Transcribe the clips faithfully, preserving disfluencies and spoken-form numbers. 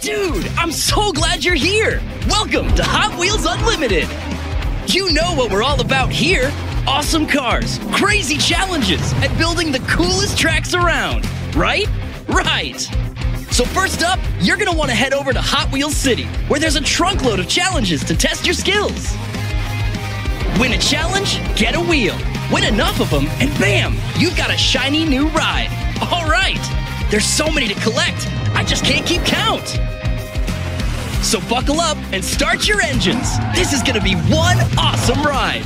Dude, I'm so glad you're here! Welcome to Hot Wheels Unlimited! You know what we're all about here. Awesome cars, crazy challenges, and building the coolest tracks around. Right? Right! So first up, you're gonna want to head over to Hot Wheels City, where there's a trunkload of challenges to test your skills. Win a challenge, get a wheel. Win enough of them, and bam! You've got a shiny new ride. All right! There's so many to collect, I just can't keep count. So buckle up and start your engines. This is gonna be one awesome ride.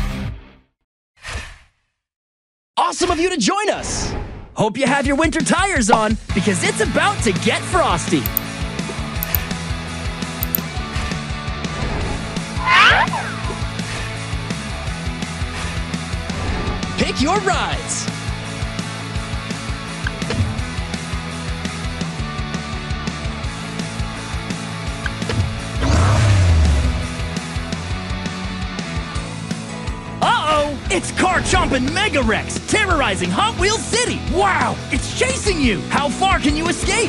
Awesome of you to join us. Hope you have your winter tires on, because it's about to get frosty. Pick your rides. Uh-oh! It's car-chomping Mega Rex, terrorizing Hot Wheels City! Wow! It's chasing you! How far can you escape?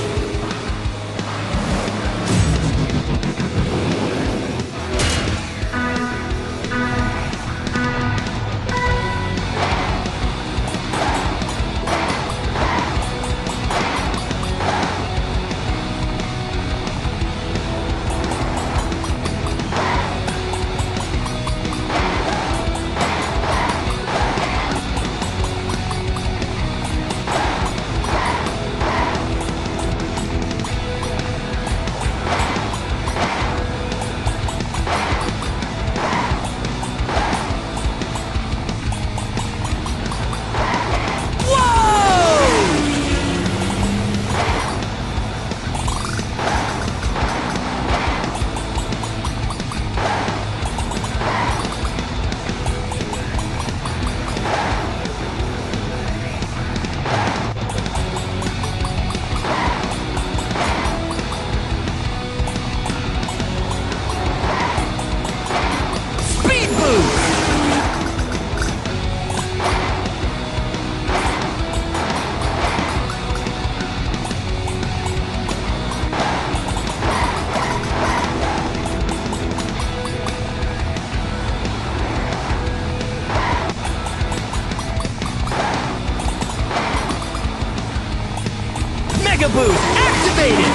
Mega Boost activated!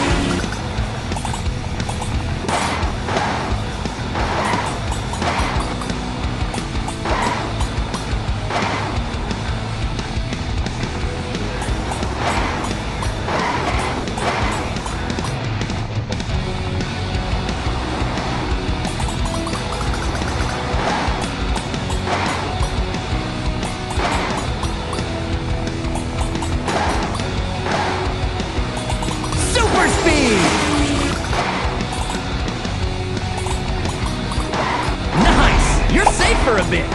You're safe for a bit.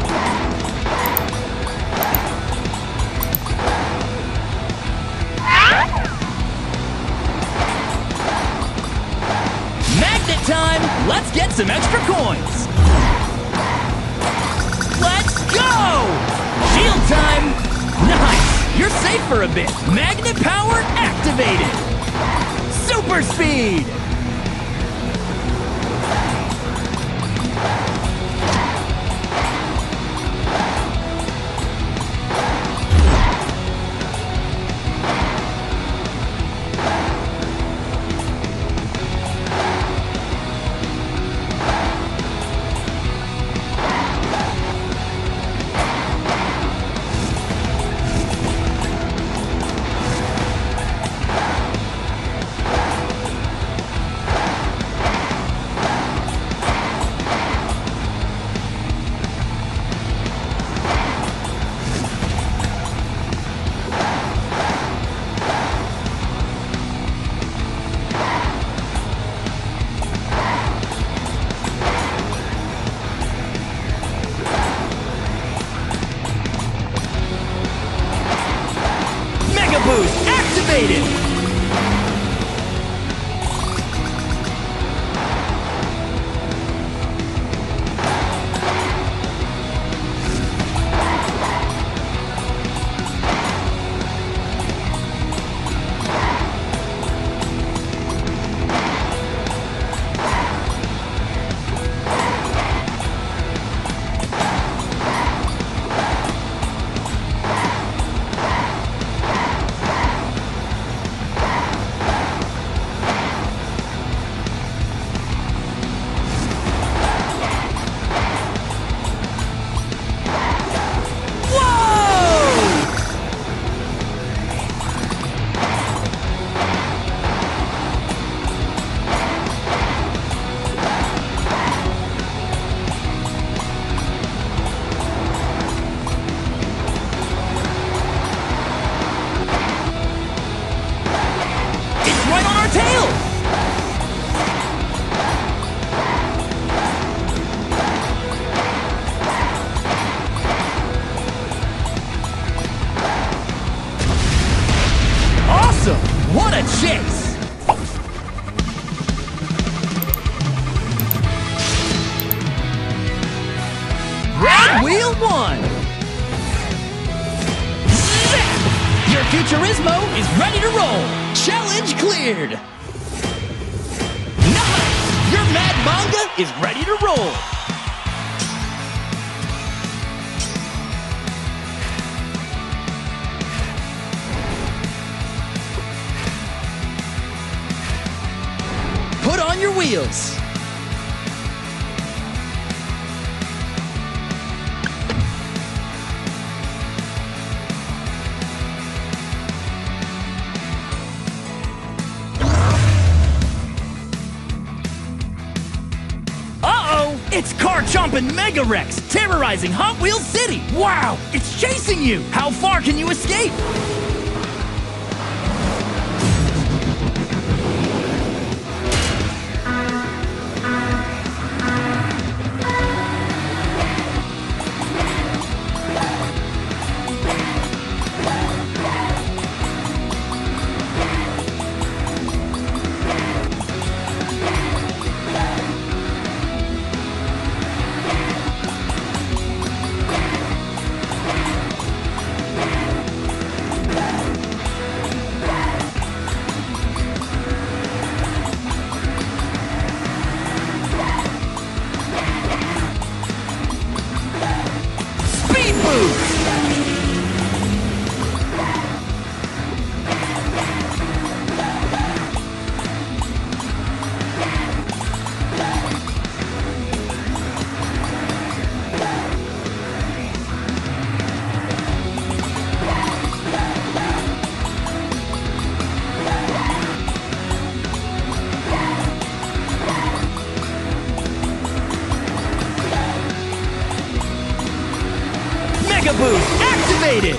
Magnet time! Let's get some extra coins. Let's go! Shield time! Nice! You're safe for a bit. Magnet power activated. Super speed! Round one. Zap! Your Futurismo is ready to roll. Challenge cleared. Nice! Your Mad Manga is ready to roll. Put on your wheels. Uh-oh! It's car-chomping Mega Rex, terrorizing Hot Wheels City! Wow! It's chasing you! How far can you escape? Mega Boost activated!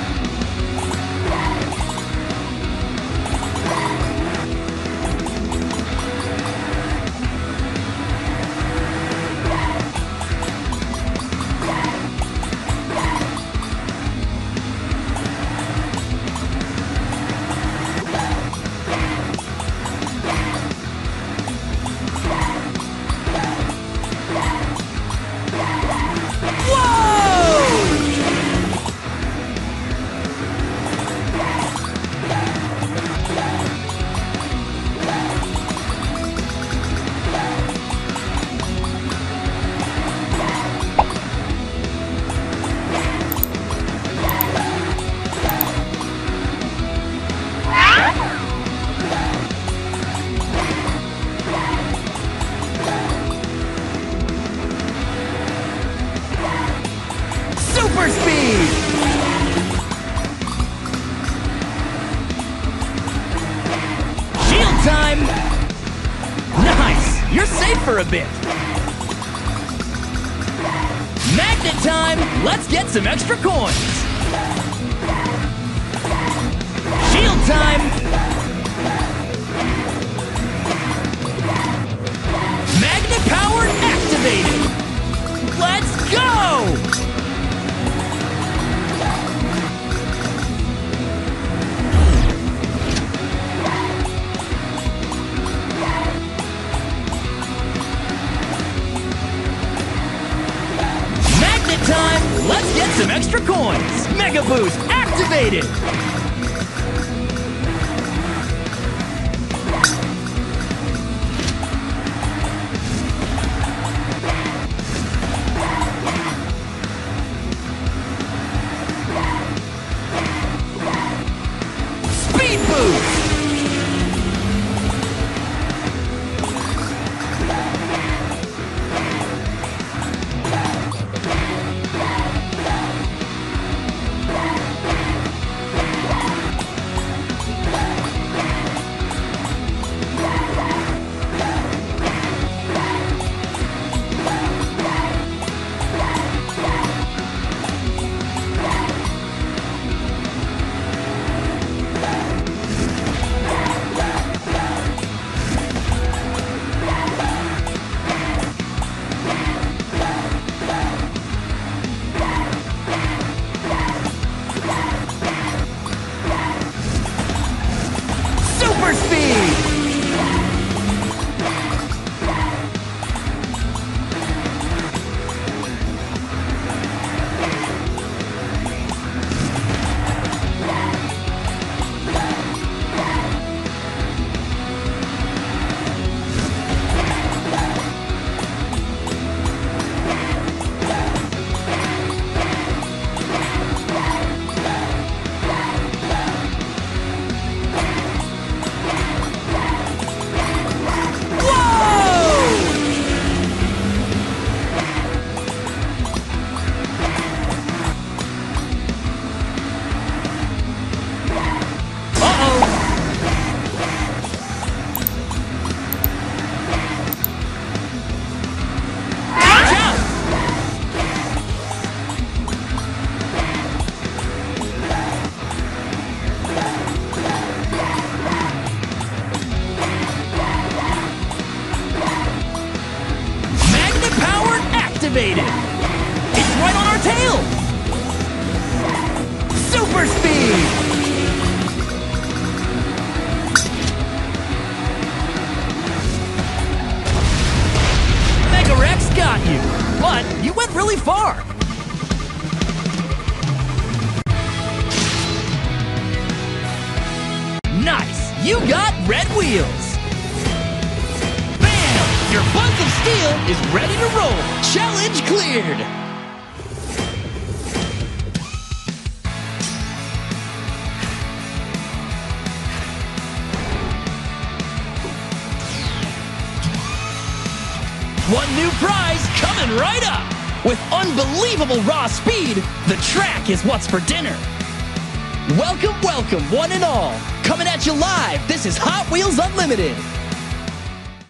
Super speed! Shield time! Nice! You're safe for a bit. Magnet time! Let's get some extra coins. Shield time! Magnet power activated! Let's go! Time, let's get some extra coins. Mega Boost activated. Speed Boost. activated. It's right on our tail. Super speed. Mega Rex got you, but you went really far. Nice! You got red wheels! Bam! Your Buzz of Steel is ready to roll! Challenge cleared! One new prize coming right up! With unbelievable raw speed, the track is what's for dinner! Welcome, welcome, one and all! Coming at you live, this is Hot Wheels Unlimited!